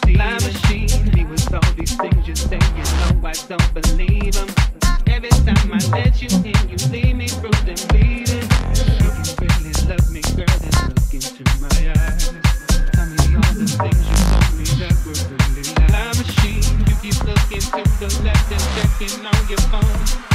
lie machine. Me with all these things you say, you know I don't believe them. Every time I let you in, you leave me bruised and bleeding. If you really love me, girl, then look into my eyes. Tell me all the things you told me that were really lie machine. You keep looking to the left and checking on your phone.